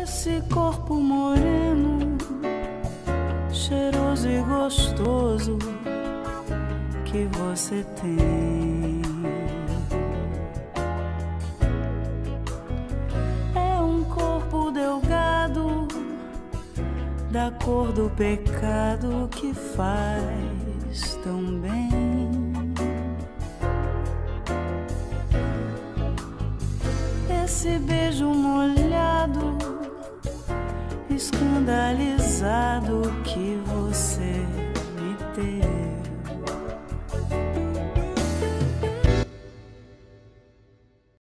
Esse corpo moreno, cheiroso e gostoso que você tem, é um corpo delgado, da cor do pecado que faz tão bem. Esse beijo molhado, escandalizado que você me deu.